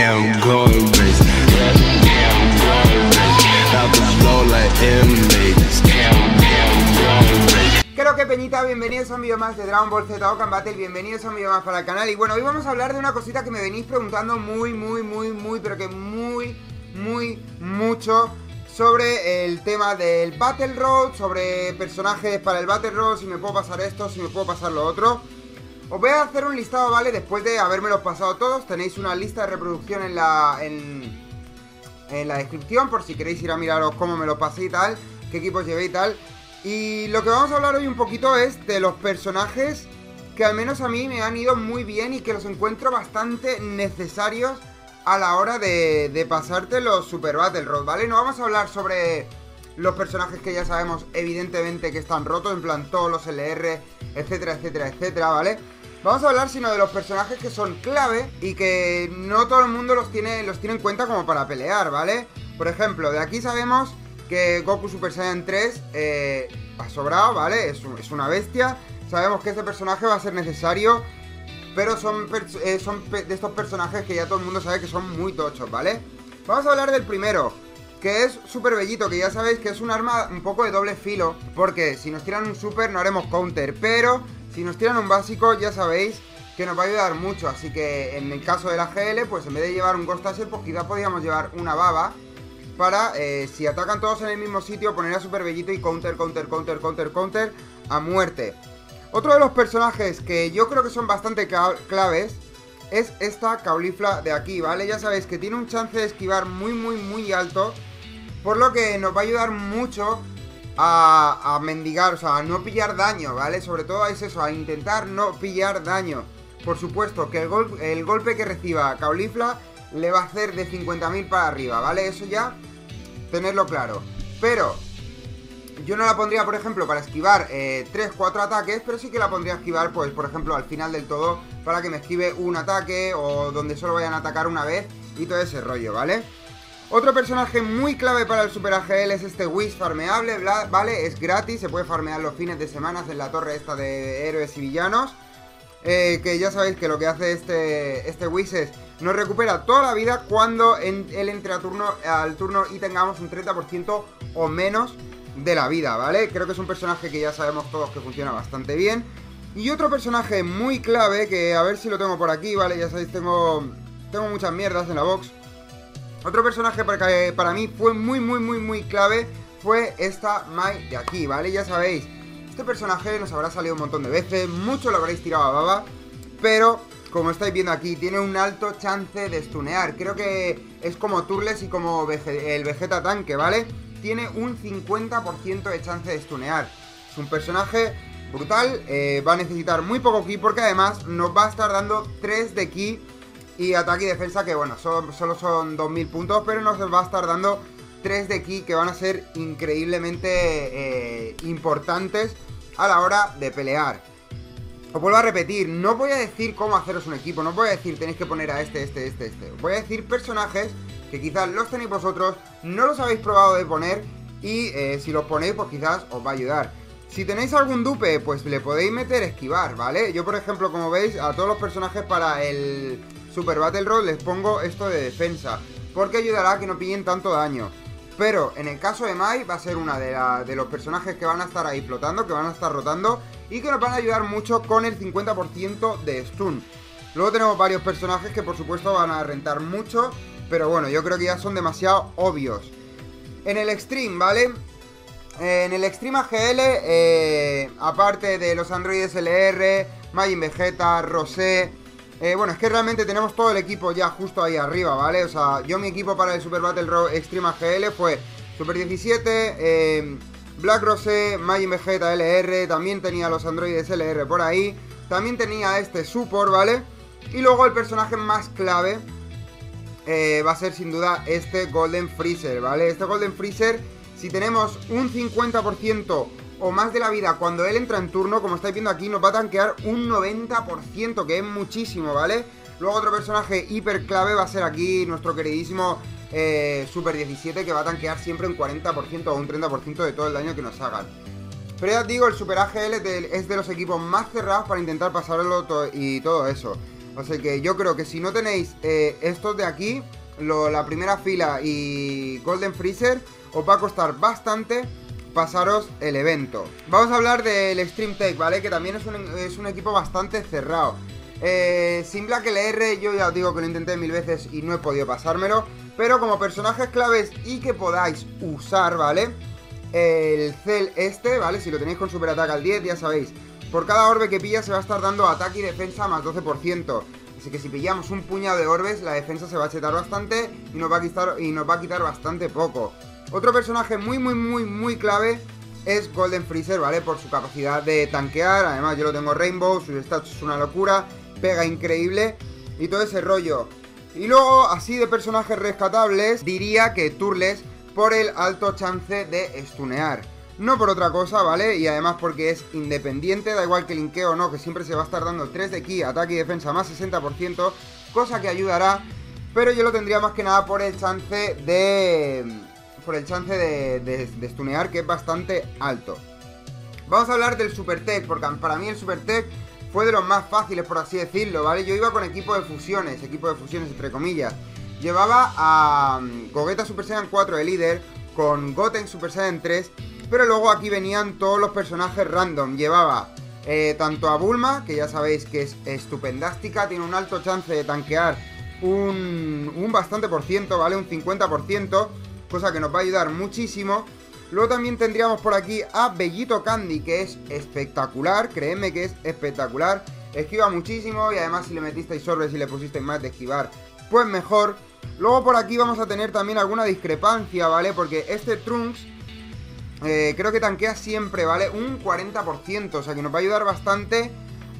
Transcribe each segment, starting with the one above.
damn gold race. Damn gold race. Out the flow like inmates. Damn gold race. Creo que Peñita, bienvenidos a un vídeo más de Dragon Ball Z Dokkan Battle, bienvenidos a un vídeo más para el canal. Y bueno, hoy vamos a hablar de una cosita que me venís preguntando mucho sobre el tema del Battle Road, sobre personajes para el Battle Road, si me puedo pasar esto, si me puedo pasar lo otro. Os voy a hacer un listado, ¿vale? Después de habérmelos pasado todos, tenéis una lista de reproducción en la descripción, por si queréis ir a miraros cómo me lo pasé y tal, qué equipos llevé y tal. Y lo que vamos a hablar hoy un poquito es de los personajes que al menos a mí me han ido muy bien y que los encuentro bastante necesarios a la hora de pasarte los Super Battle Road, ¿vale? No vamos a hablar sobre los personajes que ya sabemos evidentemente que están rotos, en plan todos los LR, etcétera, etcétera, etcétera, ¿vale? Vamos a hablar sino de los personajes que son clave y que no todo el mundo los tiene en cuenta como para pelear, ¿vale? Por ejemplo, de aquí sabemos que Goku Super Saiyan 3 ha sobrado, ¿vale? Es una bestia. Sabemos que este personaje va a ser necesario, pero son de estos personajes que ya todo el mundo sabe que son muy tochos, ¿vale? Vamos a hablar del primero, que es Super Bellito, que ya sabéis que es un arma un poco de doble filo, porque si nos tiran un super no haremos counter, pero si nos tiran un básico ya sabéis que nos va a ayudar mucho. Así que en el caso de la GL, pues en vez de llevar un Ghost Taser, pues quizás podríamos llevar una baba para, si atacan todos en el mismo sitio, poner a Super Bellito y counter a muerte. Otro de los personajes que yo creo que son bastante claves es esta Caulifla de aquí, ¿vale? Ya sabéis que tiene un chance de esquivar muy alto, por lo que nos va a ayudar mucho a mendigar, o sea, a no pillar daño, ¿vale? Sobre todo es eso, a intentar no pillar daño. Por supuesto que el golpe que reciba Caulifla le va a hacer de 50.000 para arriba, ¿vale? Eso ya, tenerlo claro. Pero yo no la pondría, por ejemplo, para esquivar 3-4 ataques, pero sí que la pondría a esquivar, pues, por ejemplo, al final del todo, para que me esquive un ataque o donde solo vayan a atacar una vez y todo ese rollo, ¿vale? Otro personaje muy clave para el Super AGL es este Whis farmeable, ¿vale? Es gratis, se puede farmear los fines de semana en la torre esta de héroes y villanos. Que ya sabéis que lo que hace este Whis es nos recupera toda la vida cuando él entre al turno y tengamos un 30% o menos de la vida, ¿vale? Creo que es un personaje que ya sabemos todos que funciona bastante bien. Y otro personaje muy clave, que a ver si lo tengo por aquí, ¿vale? Ya sabéis, tengo muchas mierdas en la box. Otro personaje que para mí fue muy clave fue esta Mai de aquí, ¿vale? Ya sabéis, este personaje nos habrá salido un montón de veces, mucho lo habréis tirado a baba, pero como estáis viendo aquí, tiene un alto chance de stunear. Creo que es como Turles y como el Vegeta Tanque, ¿vale? Tiene un 50% de chance de stunear. Es un personaje brutal, va a necesitar muy poco ki porque además nos va a estar dando 3 de ki y ataque y defensa, que bueno, solo son 2000 puntos, pero nos va a estar dando 3 de ki que van a ser increíblemente importantes a la hora de pelear. Os vuelvo a repetir, no voy a decir cómo haceros un equipo, no voy a decir tenéis que poner a este. Os voy a decir personajes que quizás los tenéis vosotros, no los habéis probado de poner y si los ponéis pues quizás os va a ayudar. Si tenéis algún dupe, pues le podéis meter esquivar, ¿vale? Yo por ejemplo, como veis, a todos los personajes para el Super Battle Road les pongo esto de defensa, porque ayudará a que no pillen tanto daño. Pero en el caso de Mai va a ser una de los personajes que van a estar ahí flotando, que van a estar rotando y que nos van a ayudar mucho con el 50% de stun. Luego tenemos varios personajes que por supuesto van a rentar mucho, pero bueno, yo creo que ya son demasiado obvios. En el Extreme, ¿vale? En el Extreme AGL, aparte de los androides LR, Majin Vegeta, Rosé, bueno, es que realmente tenemos todo el equipo ya justo ahí arriba, ¿vale? O sea, yo mi equipo para el Super Battle Road Extreme AGL fue Super 17, Black Rosé, Majin Vegeta LR, también tenía los androides LR por ahí, también tenía este Support, ¿vale? Y luego el personaje más clave va a ser sin duda este Golden Freezer, ¿vale? Este Golden Freezer, si tenemos un 50% o más de la vida cuando él entra en turno, como estáis viendo aquí, nos va a tanquear un 90%, que es muchísimo, ¿vale? Luego otro personaje hiper clave va a ser aquí nuestro queridísimo Super 17, que va a tanquear siempre un 40% o un 30% de todo el daño que nos hagan. Pero ya os digo, el Super AGL es de los equipos más cerrados para intentar pasarlo y todo eso. O sea que yo creo que si no tenéis estos de aquí, la primera fila y Golden Freezer, os va a costar bastante pasaros el evento. Vamos a hablar del Extreme Tech, ¿vale? Que también es un equipo bastante cerrado. Sin Black LR yo ya os digo que lo intenté 1000 veces y no he podido pasármelo. Pero como personajes claves y que podáis usar, ¿vale? El Cell este, ¿vale? Si lo tenéis con super ataque al 10, ya sabéis, por cada orbe que pilla se va a estar dando ataque y defensa más 12%. Así que si pillamos un puñado de orbes, la defensa se va a chetar bastante y nos va a quitar bastante poco. Otro personaje muy clave es Golden Freezer, ¿vale? Por su capacidad de tanquear. Además yo lo tengo Rainbow, su stats es una locura, pega increíble y todo ese rollo. Y luego, así de personajes rescatables, diría que Turles, por el alto chance de stunear. No por otra cosa, ¿vale? Y además porque es independiente, da igual que linkee o no, que siempre se va a estar dando 3 de ki, ataque y defensa más 60%, cosa que ayudará, pero yo lo tendría más que nada por el chance de... de stunear, que es bastante alto. Vamos a hablar del Super Tech, porque para mí el Super Tech fue de los más fáciles, por así decirlo, ¿vale? Yo iba con equipo de fusiones entre comillas. Llevaba a Gogeta Super Saiyan 4 de líder, con Goten Super Saiyan 3, pero luego aquí venían todos los personajes random. Llevaba tanto a Bulma, que ya sabéis que es estupendástica, tiene un alto chance de tanquear un bastante por ciento, ¿vale? Un 50%, cosa que nos va a ayudar muchísimo. Luego también tendríamos por aquí a Bellito Candy, que es espectacular, créeme que es espectacular. Esquiva muchísimo y además si le metisteis orbes y le pusisteis más de esquivar, pues mejor. Luego por aquí vamos a tener también alguna discrepancia, ¿vale? Porque este Trunks creo que tanquea siempre, ¿vale? Un 40%, o sea que nos va a ayudar bastante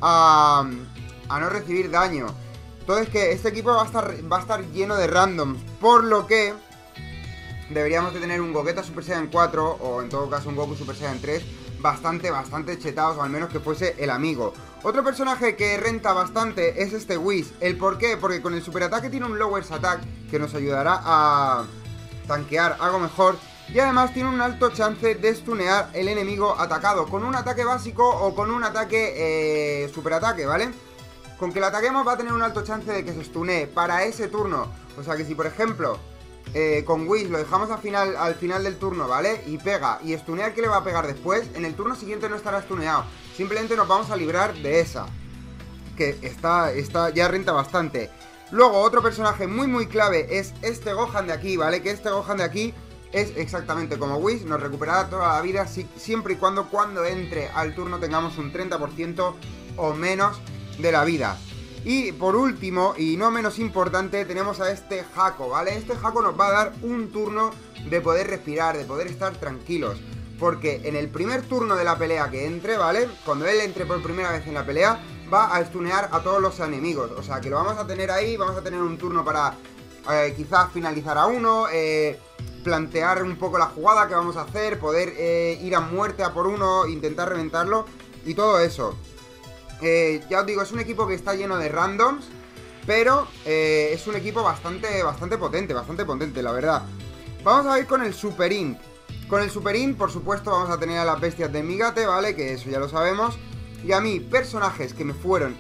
a no recibir daño. Entonces que este equipo va a estar lleno de randoms, por lo que deberíamos de tener un Gogeta Super Saiyan 4 o en todo caso un Goku Super Saiyan 3 bastante chetados, o al menos que fuese el amigo. Otro personaje que renta bastante es este Whis. ¿El por qué? Porque con el super ataque tiene un lowers attack que nos ayudará a tanquear algo mejor. Y además tiene un alto chance de stunear el enemigo atacado con un ataque básico o con un ataque super ataque, ¿vale? Con que lo ataquemos va a tener un alto chance de que se stunee para ese turno. O sea que si por ejemplo con Whis lo dejamos al final del turno, ¿vale? Y pega, y stunear que le va a pegar después, en el turno siguiente no estará stuneado. Simplemente nos vamos a librar de esa, que ya renta bastante. Luego otro personaje muy clave es este Gohan de aquí, ¿vale? Que este Gohan de aquí es exactamente como Whis, nos recuperará toda la vida siempre y cuando entre al turno tengamos un 30% o menos de la vida. Y por último, y no menos importante, tenemos a este Hako, ¿vale? Este Hako nos va a dar un turno de poder respirar, de poder estar tranquilos. Porque en el primer turno de la pelea que entre, ¿vale? Cuando él entre por primera vez en la pelea, va a stunear a todos los enemigos. O sea que lo vamos a tener ahí, vamos a tener un turno para quizás finalizar a uno, plantear un poco la jugada que vamos a hacer, poder ir a muerte a por uno, intentar reventarlo y todo eso. Ya os digo, es un equipo que está lleno de randoms, pero es un equipo bastante potente, la verdad. Vamos a ir con el Super Int. Con el Super Int, por supuesto, vamos a tener a las bestias de Migate, ¿vale? Que eso ya lo sabemos. Y a mí, personajes que me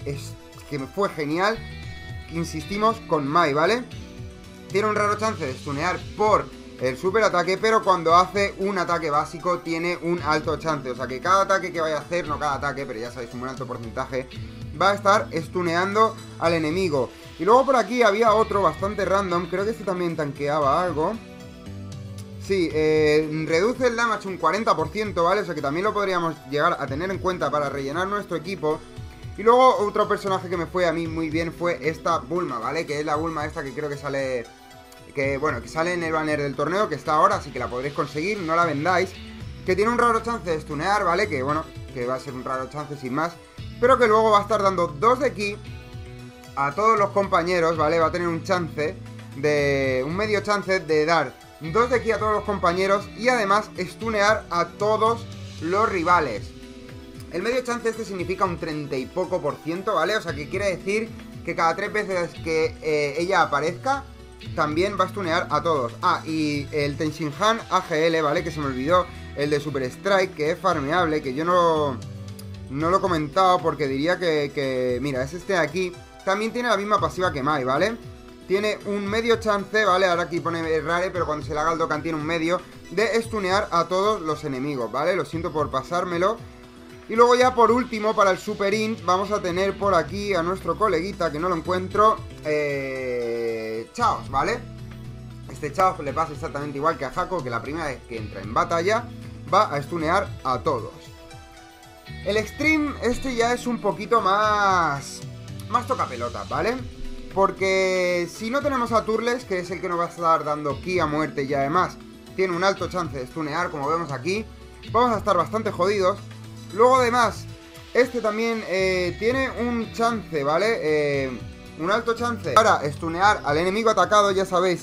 fue genial, insistimos con Mai, ¿vale? Tiene un raro chance de stunear por el super ataque, pero cuando hace un ataque básico tiene un alto chance. O sea que cada ataque que vaya a hacer, no cada ataque, pero ya sabéis, un buen alto porcentaje, va a estar stuneando al enemigo. Y luego por aquí había otro bastante random, creo que este también tanqueaba algo. Sí, reduce el damage un 40%, ¿vale? O sea que también lo podríamos llegar a tener en cuenta para rellenar nuestro equipo. Y luego otro personaje que me fue a mí muy bien fue esta Bulma, ¿vale? Que es la Bulma esta que creo que sale... que sale en el banner del torneo, que está ahora, así que la podréis conseguir, no la vendáis. Que tiene un raro chance de stunear, ¿vale? Que bueno, que va a ser un raro chance sin más, pero que luego va a estar dando 2 de ki a todos los compañeros, ¿vale? Va a tener un medio chance de dar 2 de ki a todos los compañeros y además stunear a todos los rivales. El medio chance este significa un 30 y poco por ciento, ¿vale? O sea que quiere decir que cada 3 veces que ella aparezca también va a stunear a todos. Ah, y el Tenshinhan AGL, ¿vale? Que se me olvidó, el de Super Strike, que es farmeable, que yo no lo he comentado porque diría que mira, es este de aquí. también tiene la misma pasiva que Mai, ¿vale? Tiene un medio chance, ¿vale? Ahora aquí pone rare, pero cuando se le haga el Dokkan tiene un medio de stunear a todos los enemigos, ¿vale? Lo siento por pasármelo. Y luego ya por último, para el Super Int, vamos a tener por aquí a nuestro coleguita, que no lo encuentro, Chaos, ¿vale? Este Chaos le pasa exactamente igual que a Hako, que la primera vez que entra en batalla va a stunear a todos. El Extreme este ya es un poquito más tocapelotas, ¿vale? Porque si no tenemos a Turles, que es el que nos va a estar dando ki a muerte y además tiene un alto chance de stunear, como vemos aquí, vamos a estar bastante jodidos. Luego además, este también tiene un chance, ¿vale? Un alto chance para stunear al enemigo atacado, ya sabéis,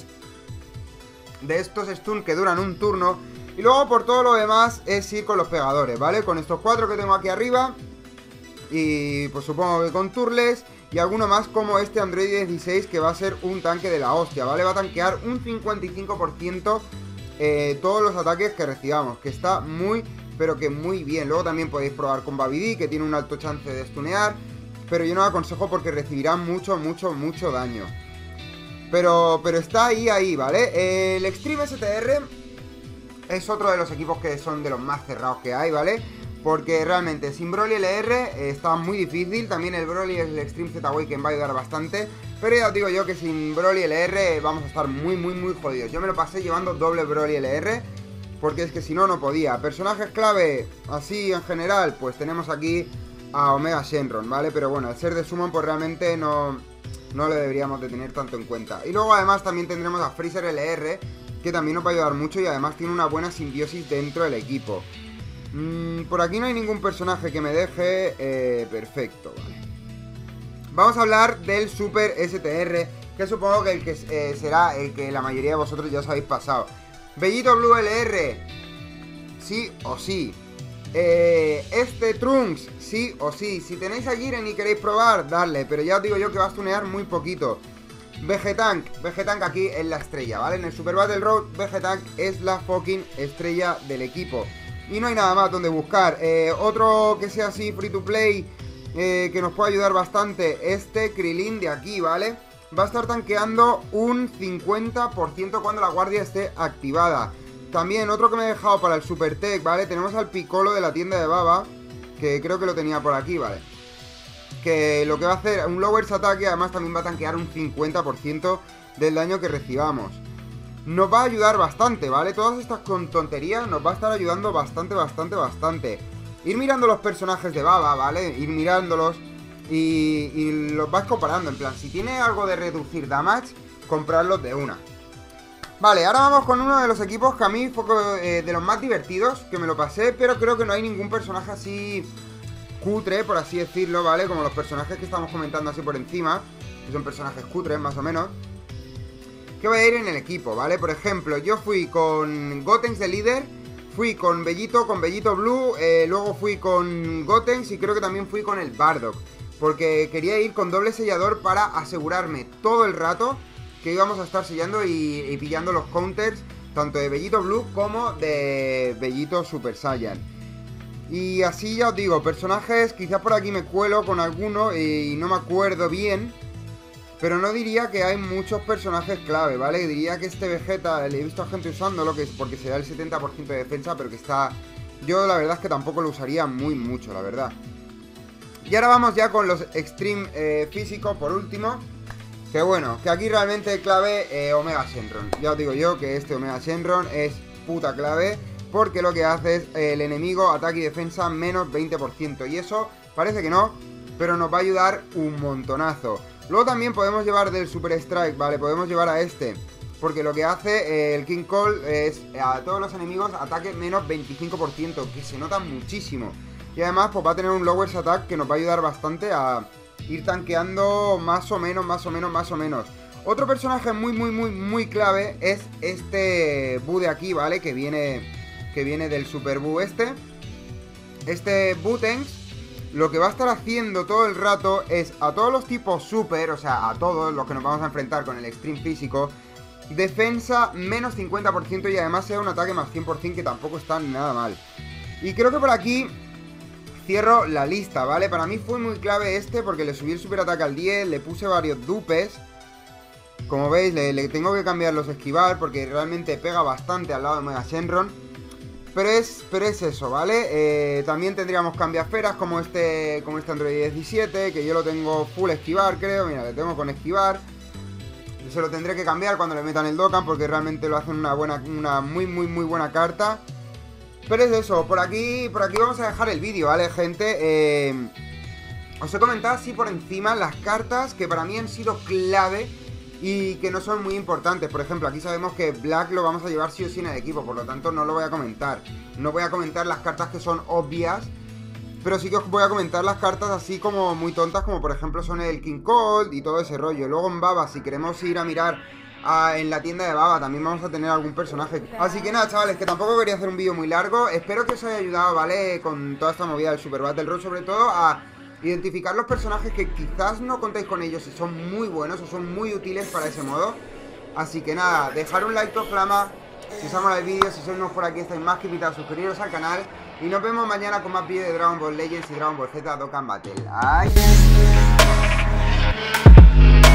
de estos stun que duran un turno. Y luego por todo lo demás es ir con los pegadores, ¿vale? Con estos 4 que tengo aquí arriba. Y pues supongo que con Turles y alguno más como este Android 16, que va a ser un tanque de la hostia, ¿vale? Va a tanquear un 55% todos los ataques que recibamos, que está muy, pero que muy bien. Luego también podéis probar con Babidi, que tiene un alto chance de stunear, pero yo no lo aconsejo porque recibirá mucho daño. Pero está ahí, ¿vale? El Extreme STR es otro de los equipos que son de los más cerrados que hay, ¿vale? Porque realmente sin Broly LR está muy difícil. También el Broly y el Extreme Z-Way que me va a ayudar bastante. Pero ya os digo yo que sin Broly LR vamos a estar muy jodidos. Yo me lo pasé llevando doble Broly LR, porque es que si no, no podía. Personajes clave, así en general, pues tenemos aquí a Omega Shenron, ¿vale? Pero bueno, al ser de Summon, pues realmente no lo deberíamos de tener tanto en cuenta. Y luego además también tendremos a Freezer LR, que también nos va a ayudar mucho y además tiene una buena simbiosis dentro del equipo. Por aquí no hay ningún personaje que me deje perfecto, ¿vale? Vamos a hablar del Super STR, que supongo que el que será el que la mayoría de vosotros ya os habéis pasado. Bellito Blue LR, sí o sí. Este Trunks, sí o sí. Si tenéis a Jiren y queréis probar, dadle, pero ya os digo yo que va a stunear muy poquito. Vegetank aquí es la estrella, ¿vale? En el Super Battle Road, Vegetank es la fucking estrella del equipo. Y no hay nada más donde buscar. Otro que sea así, free to play, que nos puede ayudar bastante, este Krilin de aquí, ¿vale? Va a estar tanqueando un 50% cuando la guardia esté activada. También otro que me he dejado para el Super Tech, ¿vale? Tenemos al Piccolo de la tienda de Baba, que creo que lo tenía por aquí, ¿vale? Que lo que va a hacer, un Lowers Attack, además también va a tanquear un 50% del daño que recibamos. Nos va a ayudar bastante, ¿vale? Todas estas con tonterías nos va a estar ayudando bastante. Ir mirando los personajes de Baba, ¿vale? Ir mirándolos y los vas comparando. En plan, si tiene algo de reducir damage, comprarlos de una. Vale, ahora vamos con uno de los equipos que a mí fue de los más divertidos, que me lo pasé, pero creo que no hay ningún personaje así cutre, por así decirlo, ¿vale? Como los personajes que estamos comentando así por encima, que son personajes cutres, más o menos, que voy a ir en el equipo, ¿vale? Por ejemplo, yo fui con Gotenks de líder, fui con Bellito Blue, luego fui con Gotenks y creo que también fui con el Bardock, porque quería ir con doble sellador para asegurarme todo el rato que íbamos a estar sellando y pillando los counters, tanto de Bellito Blue como de Bellito Super Saiyan. Y así ya os digo, personajes, quizás por aquí me cuelo con alguno y no me acuerdo bien, pero no diría que hay muchos personajes clave, ¿vale? Diría que este Vegeta, le he visto a gente usándolo, que es porque se da el 70% de defensa, pero que está... Yo la verdad es que tampoco lo usaría mucho, la verdad. Y ahora vamos ya con los Extreme físicos, por último. Que bueno, que aquí realmente clave Omega Shenron. Ya os digo yo que este Omega Shenron es puta clave, porque lo que hace es el enemigo ataque y defensa menos 20%. Y eso parece que no, pero nos va a ayudar un montonazo. Luego también podemos llevar del Super Strike, ¿vale? Podemos llevar a este, porque lo que hace el King Cole es a todos los enemigos ataque menos 25%, que se nota muchísimo. Y además pues va a tener un Lowers Attack que nos va a ayudar bastante a ir tanqueando más o menos. Otro personaje muy clave es este Buu de aquí, ¿vale? Que viene del Super Buu Este Butenks lo que va a estar haciendo todo el rato es a todos los tipos super, o sea, a todos los que nos vamos a enfrentar con el Extreme físico, defensa menos 50% y además sea un ataque más 100%, que tampoco está nada mal. Y creo que por aquí cierro la lista, ¿vale? Para mí fue muy clave este porque le subí el superataque al 10, le puse varios dupes. Como veis, le tengo que cambiar los esquivar porque realmente pega bastante al lado de Mega Shenron. Pero es eso, ¿vale? También tendríamos cambiaferas como este Android 17, que yo lo tengo full esquivar, creo. Mira, le tengo con esquivar. Se lo tendré que cambiar cuando le metan el Dokkan porque realmente lo hacen una muy buena carta. Pero es eso, por aquí vamos a dejar el vídeo, ¿vale, gente? Os he comentado así por encima las cartas que para mí han sido clave y que no son muy importantes. Por ejemplo, aquí sabemos que Black lo vamos a llevar sí o sí en el equipo, por lo tanto no lo voy a comentar. No voy a comentar las cartas que son obvias, pero sí que os voy a comentar las cartas así como muy tontas, como por ejemplo son el King Cold y todo ese rollo. Luego en Baba, si queremos ir a mirar en la tienda de Baba, también vamos a tener algún personaje. Así que nada, chavales, que tampoco quería hacer un vídeo muy largo. Espero que os haya ayudado, ¿vale? Con toda esta movida del Super Battle Road, sobre todo a identificar los personajes que quizás no contáis con ellos y son muy buenos o son muy útiles para ese modo. Así que nada, dejar un like to flama si os ha molado el vídeo. Si sois nuevos por aquí estáis más que invitados a suscribiros al canal. Y nos vemos mañana con más vídeos de Dragon Ball Legends y Dragon Ball Z Dokkan Battle. ¡Ay!